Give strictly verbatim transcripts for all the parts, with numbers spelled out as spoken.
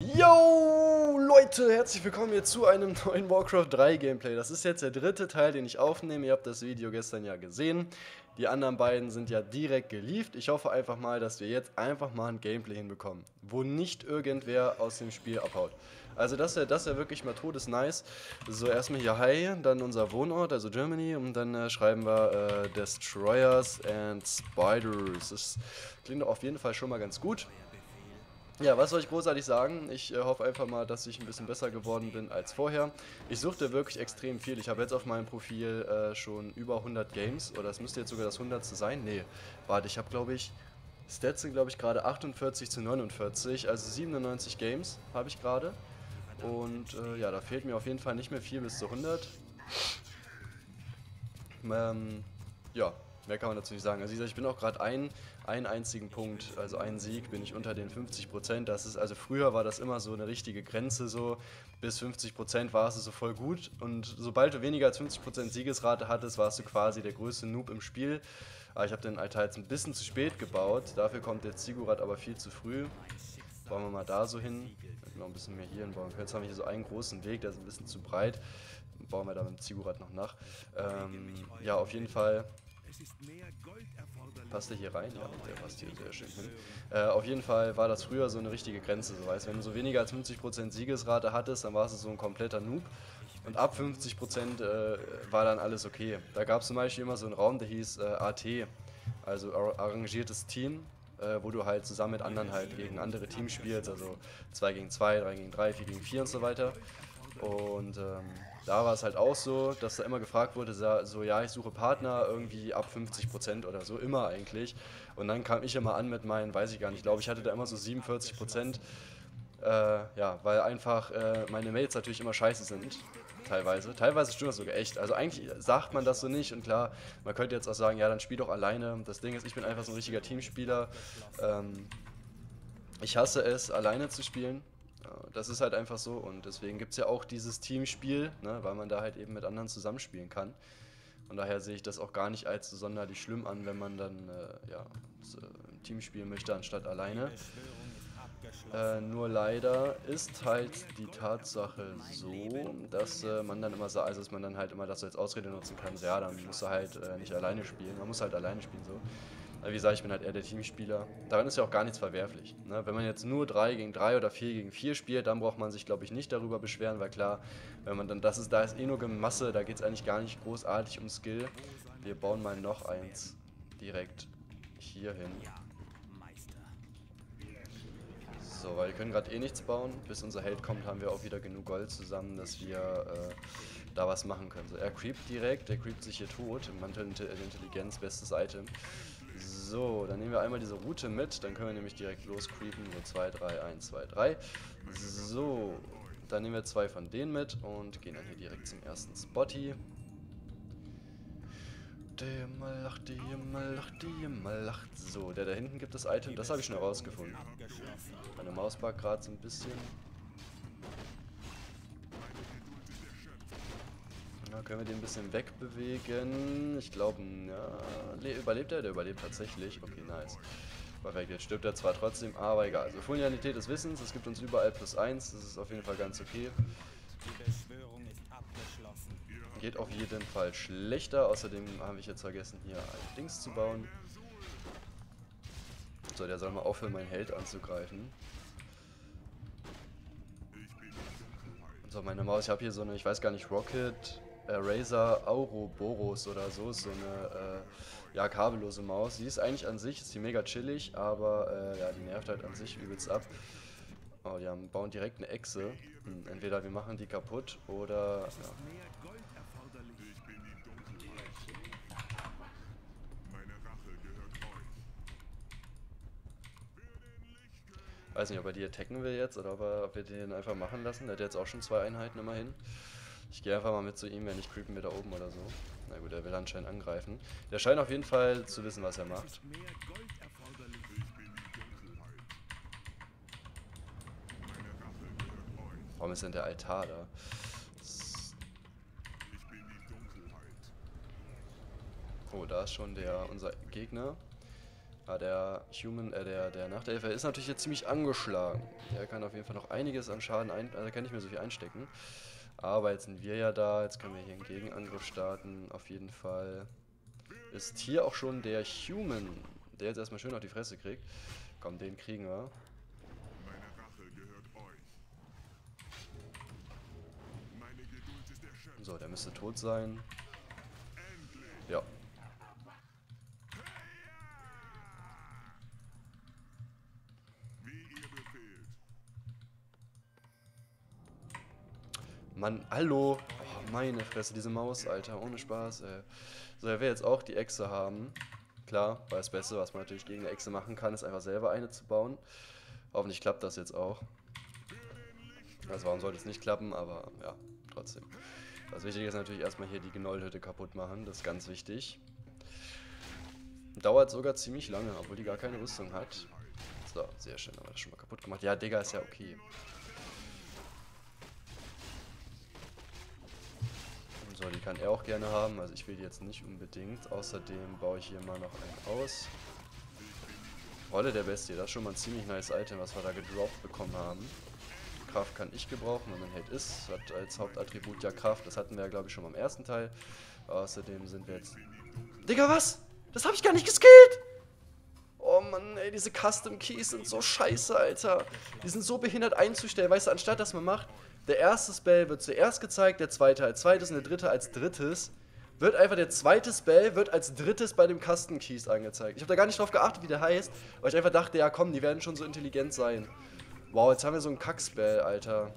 Yo, Leute, herzlich willkommen hier zu einem neuen Warcraft drei Gameplay. Das ist jetzt der dritte Teil, den ich aufnehme. Ihr habt das Video gestern ja gesehen. Die anderen beiden sind ja direkt geliefert. Ich hoffe einfach mal, dass wir jetzt einfach mal ein Gameplay hinbekommen, wo nicht irgendwer aus dem Spiel abhaut. Also das wäre das wär wirklich mal todesnice. So, erstmal hier Hi, dann unser Wohnort, also Germany, und dann äh, schreiben wir äh, Destroyers and Spiders. Das klingt doch auf jeden Fall schon mal ganz gut. Ja, was soll ich großartig sagen? Ich äh, hoffe einfach mal, dass ich ein bisschen besser geworden bin als vorher. Ich suchte wirklich extrem viel. Ich habe jetzt auf meinem Profil äh, schon über hundert Games. Oder es müsste jetzt sogar das hundertste sein. Nee, warte, ich habe glaube ich, Stats sind glaube ich gerade achtundvierzig zu neunundvierzig. Also siebenundneunzig Games habe ich gerade. Und äh, ja, da fehlt mir auf jeden Fall nicht mehr viel bis zu hundert. Ähm, ja, mehr kann man dazu nicht sagen. Also wie gesagt, ich bin auch gerade ein, einen einzigen Punkt, also einen Sieg, bin ich unter den fünfzig Prozent. Das ist, also früher war das immer so eine richtige Grenze, so bis fünfzig Prozent war es so voll gut. Und sobald du weniger als fünfzig Prozent Siegesrate hattest, warst du quasi der größte Noob im Spiel. Aber ich habe den Altar jetzt ein bisschen zu spät gebaut. Dafür kommt der Ziggurat aber viel zu früh. Bauen wir mal da so hin. Noch ein bisschen mehr hier hinbauen. Jetzt haben wir hier so einen großen Weg, der ist ein bisschen zu breit. Bauen wir da mit dem Ziggurat noch nach. Ähm, ja, auf jeden Fall. Passt der hier rein? Ja, der passt hier sehr schön hin. Äh, auf jeden Fall war das früher so eine richtige Grenze. So, weißt, wenn du so weniger als fünfzig Prozent Siegesrate hattest, dann warst du so ein kompletter Noob. Und ab fünfzig Prozent äh, war dann alles okay. Da gab es zum Beispiel immer so einen Raum, der hieß äh, A T, also arrangiertes Team, äh, wo du halt zusammen mit anderen halt gegen andere Teams spielst, also zwei gegen zwei, drei gegen drei, vier gegen vier und so weiter. Und ähm, da war es halt auch so, dass da immer gefragt wurde, so ja, ich suche Partner irgendwie ab fünfzig Prozent oder so, immer eigentlich. Und dann kam ich immer an mit meinen, weiß ich gar nicht, ich glaube, ich hatte da immer so siebenundvierzig Prozent. Äh, ja, weil einfach äh, meine Mates natürlich immer scheiße sind, teilweise. Teilweise stimmt das sogar echt. Also eigentlich sagt man das so nicht und klar, man könnte jetzt auch sagen, ja, dann spiel doch alleine. Das Ding ist, ich bin einfach so ein richtiger Teamspieler. Ähm, ich hasse es, alleine zu spielen. Das ist halt einfach so und deswegen gibt es ja auch dieses Teamspiel, ne, weil man da halt eben mit anderen zusammenspielen kann. Und daher sehe ich das auch gar nicht als so sonderlich schlimm an, wenn man dann äh, ja, so im Team spielen möchte, anstatt alleine. Äh, nur leider ist halt die Tatsache so, dass äh, man dann immer so, also dass man dann halt immer das so als Ausrede nutzen kann, so, ja, dann musst du halt äh, nicht alleine spielen, man muss halt alleine spielen so. Wie gesagt, ich bin halt eher der Teamspieler. Daran ist ja auch gar nichts verwerflich. Ne? Wenn man jetzt nur drei gegen drei oder vier gegen vier spielt, dann braucht man sich, glaube ich, nicht darüber beschweren, weil klar, wenn man dann, das ist, da ist eh nur Gemasse, da geht es eigentlich gar nicht großartig um Skill. Wir bauen mal noch eins direkt hier hin. So, weil wir können gerade eh nichts bauen. Bis unser Held kommt, haben wir auch wieder genug Gold zusammen, dass wir äh, da was machen können. So, er creept direkt, er creept sich hier tot. Im Mantel der Intelligenz, bestes Item. So, dann nehmen wir einmal diese Route mit, dann können wir nämlich direkt loscreepen. So, zwei, drei, eins, zwei, drei. So, dann nehmen wir zwei von denen mit und gehen dann hier direkt zum ersten Spotty. Der mal lacht, der mal lacht, der mal lacht. So, der da hinten gibt das Item, das habe ich schon herausgefunden. Meine Maus backt gerade so ein bisschen. Da können wir den ein bisschen wegbewegen. Ich glaube, ja, überlebt er? Der überlebt tatsächlich. Okay, nice. Perfekt, jetzt stirbt er zwar trotzdem, aber egal. Also Fulminanität des Wissens, es gibt uns überall plus eins. Das ist auf jeden Fall ganz okay. Geht auf jeden Fall schlechter. Außerdem habe ich jetzt vergessen, hier ein Dings zu bauen. So, der soll mal aufhören, meinen Held anzugreifen. So, meine Maus, ich habe hier so eine, ich weiß gar nicht, Rocket Razer Auroboros oder so, ist so eine äh, ja, kabellose Maus. Die ist eigentlich an sich, ist die mega chillig, aber äh, ja, die nervt halt an sich übelst ab. Oh, die haben, bauen direkt eine Echse. Hm, entweder wir machen die kaputt oder... Ja. Weiß nicht, ob er die attacken will jetzt oder ob, er, ob wir den einfach machen lassen. Der hat jetzt auch schon zwei Einheiten immerhin. Ich gehe einfach mal mit zu ihm, wenn nicht creepen wir da oben oder so. Na gut, er will anscheinend angreifen. Der scheint auf jeden Fall zu wissen, was er macht. Warum ist denn der Altar da? Oh, da ist schon der unser Gegner. Ah, der Human, äh, der, der Nachtelfer ist natürlich jetzt ziemlich angeschlagen. Der kann auf jeden Fall noch einiges an Schaden ein, also kann nicht mehr so viel einstecken. Aber jetzt sind wir ja da, jetzt können wir hier einen Gegenangriff starten. Auf jeden Fall ist hier auch schon der Human, der jetzt erstmal schön auf die Fresse kriegt. Komm, den kriegen wir. So, der müsste tot sein. Ja. Mann, hallo. Oh, meine Fresse, diese Maus, Alter. Ohne Spaß, ey. So, er will jetzt auch die Echse haben. Klar, weil das Beste, was man natürlich gegen eine Echse machen kann, ist einfach selber eine zu bauen. Hoffentlich klappt das jetzt auch. Also warum sollte es nicht klappen, aber ja, trotzdem. Das Wichtige ist natürlich erstmal hier die Gnollhütte kaputt machen, das ist ganz wichtig. Dauert sogar ziemlich lange, obwohl die gar keine Rüstung hat. So, sehr schön, haben wir das schon mal kaputt gemacht. Ja, Digga, ist ja okay. So, die kann er auch gerne haben, also ich will die jetzt nicht unbedingt. Außerdem baue ich hier mal noch einen aus. Rolle der Bestie, das ist schon mal ein ziemlich nice Item, was wir da gedroppt bekommen haben. Kraft kann ich gebrauchen, wenn man Held ist. Hat als Hauptattribut ja Kraft, das hatten wir ja glaube ich schon beim ersten Teil. Außerdem sind wir jetzt... Digga, was? Das habe ich gar nicht geskillt! Oh Mann, ey, diese Custom Keys sind so scheiße, Alter. Die sind so behindert einzustellen, weißt du, anstatt dass man macht, der erste Spell wird zuerst gezeigt, der zweite als zweites und der dritte als drittes. Wird einfach der zweite Spell wird als drittes bei dem Custom Keys angezeigt. Ich habe da gar nicht drauf geachtet, wie der heißt, weil ich einfach dachte, ja komm, die werden schon so intelligent sein. Wow, jetzt haben wir so einen Kack-Spell, Alter.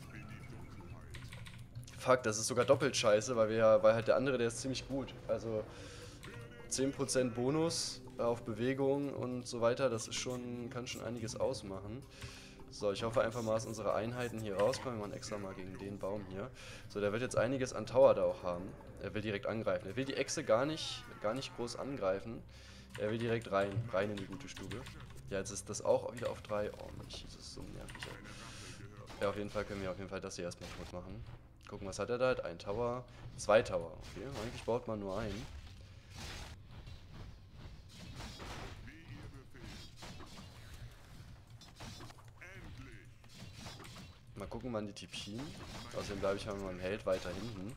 Fuck, das ist sogar doppelt scheiße, weil wir ja, weil halt der andere, der ist ziemlich gut. Also zehn Prozent Bonus auf Bewegung und so weiter, das ist schon, kann schon einiges ausmachen. So, ich hoffe einfach mal, dass unsere Einheiten hier rauskommen. Wir machen extra mal gegen den Baum hier. So, der wird jetzt einiges an Tower da auch haben. Er will direkt angreifen. Er will die Echse gar nicht, gar nicht groß angreifen. Er will direkt rein, rein in die gute Stube. Ja, jetzt ist das auch wieder auf drei. Oh Mann, das ist so nervig. Ja, auf jeden Fall können wir auf jeden Fall das hier erstmal tot machen. Gucken, was hat er da? Ein Tower, zwei Tower. Okay, eigentlich baut man nur einen. Mal gucken, wann die Tipien. Außerdem bleibe ich mal mit meinem Held weiter hinten.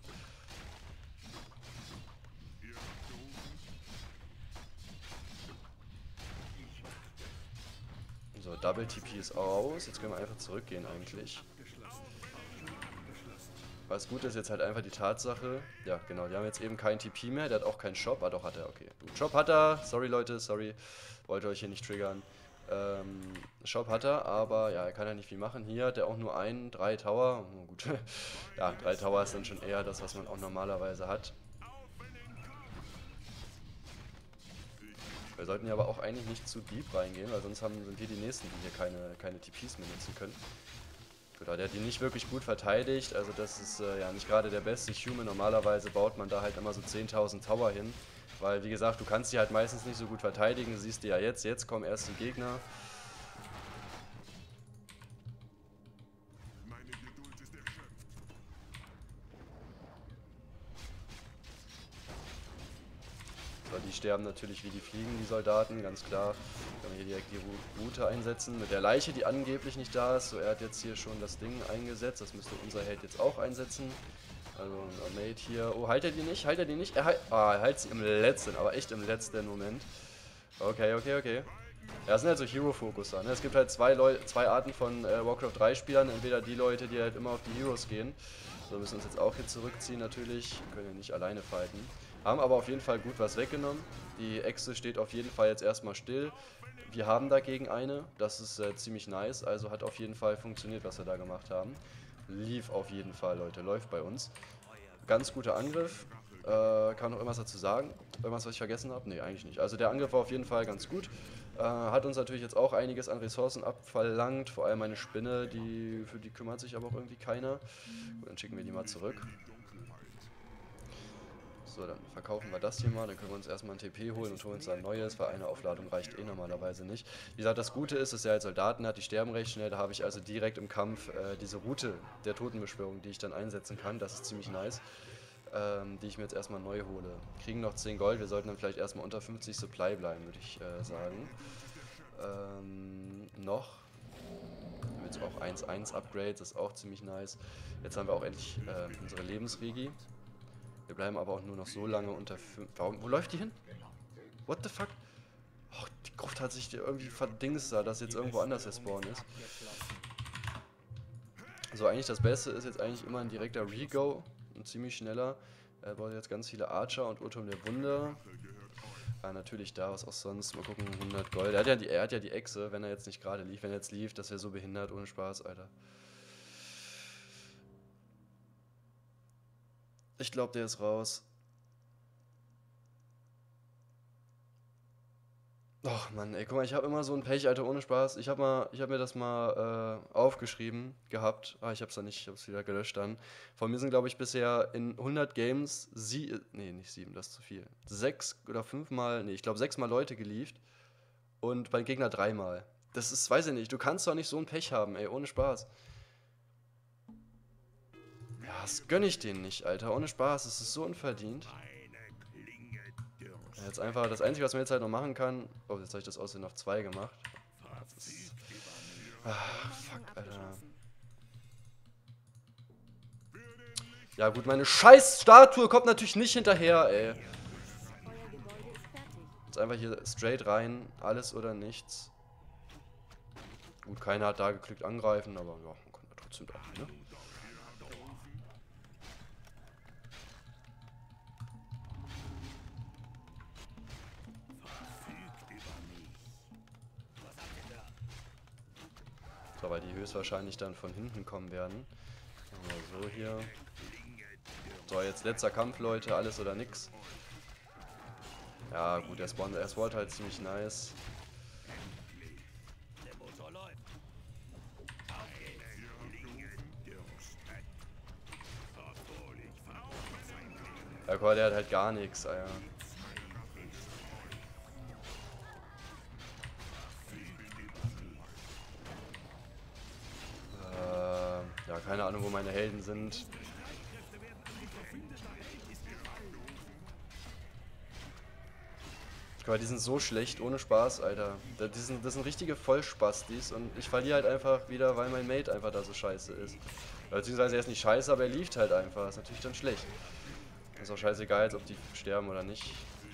So, Double T P ist aus. Jetzt können wir einfach zurückgehen eigentlich. Was gut ist, jetzt halt einfach die Tatsache. Ja, genau, wir haben jetzt eben keinen T P mehr. Der hat auch keinen Shop. Ah, doch, hat er, okay. Shop hat er. Sorry, Leute, sorry. Wollte euch hier nicht triggern. Ähm, Shop hat er, aber ja, er kann ja nicht viel machen. Hier hat er auch nur einen, drei Tower. Oh, gut. Ja, drei Tower ist dann schon eher das, was man auch normalerweise hat. Wir sollten ja aber auch eigentlich nicht zu deep reingehen, weil sonst haben, sind wir die Nächsten, die hier keine, keine T Ps mehr nutzen können. Genau, der hat die nicht wirklich gut verteidigt, also das ist äh, ja nicht gerade der beste Human. Normalerweise baut man da halt immer so zehntausend Tower hin, weil wie gesagt, du kannst die halt meistens nicht so gut verteidigen, siehst du ja jetzt, jetzt kommen erst die Gegner. So, die sterben natürlich wie die Fliegen, die Soldaten, ganz klar. Können wir hier direkt die Route einsetzen. Mit der Leiche, die angeblich nicht da ist. So, er hat jetzt hier schon das Ding eingesetzt. Das müsste unser Held jetzt auch einsetzen. Also, unser Mate hier. Oh, halt er die nicht? Halt er die nicht? Er halt, ah, er hält sie im letzten, aber echt im letzten Moment. Okay, okay, okay. Ja, das sind halt so Hero-Fokuser. Ne? Es gibt halt zwei, Leu zwei Arten von äh, Warcraft drei Spielern. Entweder die Leute, die halt immer auf die Heroes gehen. So, wir müssen uns jetzt auch hier zurückziehen natürlich. Wir können ja nicht alleine fighten. Haben aber auf jeden Fall gut was weggenommen. Die Echse steht auf jeden Fall jetzt erstmal still. Wir haben dagegen eine. Das ist äh, ziemlich nice. Also hat auf jeden Fall funktioniert, was wir da gemacht haben. Lief auf jeden Fall, Leute. Läuft bei uns. Ganz guter Angriff. Äh, kann noch irgendwas dazu sagen? Irgendwas, was ich vergessen habe? Ne, eigentlich nicht. Also der Angriff war auf jeden Fall ganz gut. Äh, hat uns natürlich jetzt auch einiges an Ressourcen abverlangt. Vor allem eine Spinne, die, für die kümmert sich aber auch irgendwie keiner. Gut, dann schicken wir die mal zurück. So, dann verkaufen wir das hier mal, dann können wir uns erstmal ein T P holen und holen uns ein neues, weil eine Aufladung reicht eh normalerweise nicht. Wie gesagt, das Gute ist, dass er halt Soldaten hat, die sterben recht schnell, da habe ich also direkt im Kampf äh, diese Route der Totenbeschwörung, die ich dann einsetzen kann, das ist ziemlich nice. ähm, die ich mir jetzt erstmal neu hole. Kriegen noch zehn Gold, wir sollten dann vielleicht erstmal unter fünfzig Supply bleiben, würde ich äh, sagen. Ähm, noch. Wir haben jetzt auch eins eins Upgrades, das ist auch ziemlich nice. Jetzt haben wir auch endlich äh, unsere Lebensregi. Wir bleiben aber auch nur noch so lange unter fünf. Warum, wo läuft die hin? What the fuck? Oh, die Gruft hat sich irgendwie verdingst da, dass jetzt irgendwo anders der Spawn ist. So, eigentlich das Beste ist jetzt eigentlich immer ein direkter Rego. Ein ziemlich schneller. Er braucht jetzt ganz viele Archer und Urturm der Wunder. Ah, natürlich da, was auch sonst. Mal gucken, hundert Gold. Er hat ja die, er hat ja die Echse, wenn er jetzt nicht gerade lief. Wenn er jetzt lief, das wäre so behindert, ohne Spaß, Alter. Ich glaube, der ist raus. Och Mann, ey, guck mal, ich habe immer so ein Pech, Alter, ohne Spaß. Ich habe mal, ich habe mir das mal äh, aufgeschrieben gehabt. Ah, ich hab's da nicht, ich hab's wieder gelöscht dann. Von mir sind, glaube ich, bisher in hundert Games sie, nee, nicht sieben, das ist zu viel. Sechs oder fünfmal, nee, ich glaube sechsmal Leute gelieft und beim Gegner dreimal. Das ist, weiß ich nicht, du kannst doch nicht so ein Pech haben, ey, ohne Spaß. Ja, das gönn ich denen nicht, Alter, ohne Spaß, das ist so unverdient. Jetzt einfach, das Einzige, was man jetzt halt noch machen kann... Oh, jetzt habe ich das Aussehen auf zwei gemacht. Das ist... Ah, fuck, Alter. Ja gut, meine scheiß Statue kommt natürlich nicht hinterher, ey. Jetzt einfach hier straight rein, alles oder nichts. Gut, keiner hat da geklickt angreifen, aber ja, man kann ja trotzdem doch, ne? So, weil die höchstwahrscheinlich dann von hinten kommen werden. Also so hier. So, jetzt letzter Kampf, Leute, alles oder nix. Ja, gut, der Spawn, der Spawn halt ziemlich nice. Ja, guck mal, der hat halt gar nichts, Alter. Ja, keine Ahnung, wo meine Helden sind. Guck mal, die sind so schlecht, ohne Spaß, Alter. Die sind, das sind richtige Vollspastis und ich verliere halt einfach wieder, weil mein Mate einfach da so scheiße ist. Beziehungsweise er ist nicht scheiße, aber er lieft halt einfach. Das ist natürlich dann schlecht. Ist auch scheißegal, jetzt, ob die sterben oder nicht.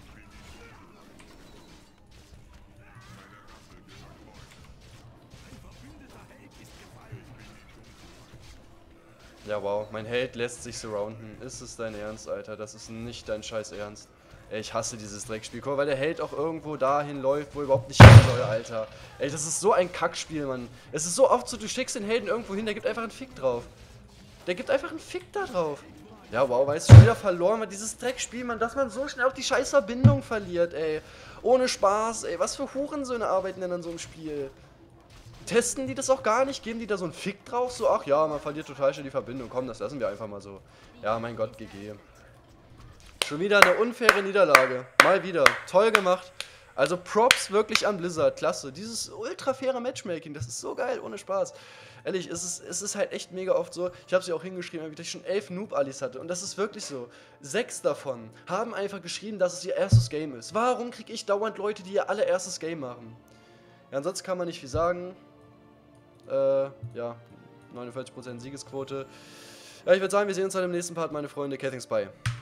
Ja, wow, mein Held lässt sich surrounden. Ist es dein Ernst, Alter? Das ist nicht dein scheiß Ernst. Ey, ich hasse dieses Dreckspiel. Guck mal, weil der Held auch irgendwo dahin läuft, wo er überhaupt nicht hin soll, Alter. Ey, das ist so ein Kackspiel, Mann. Es ist so oft so, du schickst den Helden irgendwo hin, der gibt einfach einen Fick drauf. Der gibt einfach einen Fick da drauf. Ja, wow, weißt du, schon wieder verloren, man, dieses Dreckspiel, man, dass man so schnell auch die scheiß Verbindung verliert, ey. Ohne Spaß, ey. Was für Hurensöhne arbeiten denn an so einem Spiel? Testen die das auch gar nicht? Geben die da so einen Fick drauf? So, ach ja, man verliert total schnell die Verbindung. Komm, das lassen wir einfach mal so. Ja, mein Gott, G G. Schon wieder eine unfaire Niederlage. Mal wieder. Toll gemacht. Also Props wirklich an Blizzard. Klasse. Dieses ultra faire Matchmaking, das ist so geil, ohne Spaß. Ehrlich, es ist, es ist halt echt mega oft so. Ich habe sie auch hingeschrieben, dass ich schon elf Noob-Alis hatte. Und das ist wirklich so. Sechs davon haben einfach geschrieben, dass es ihr erstes Game ist. Warum kriege ich dauernd Leute, die ihr allererstes Game machen? Ja, ansonsten kann man nicht viel sagen. Äh, ja, neunundvierzig Prozent Siegesquote. Ja, ich würde sagen, wir sehen uns dann im nächsten Part, meine Freunde. Cathings, bye.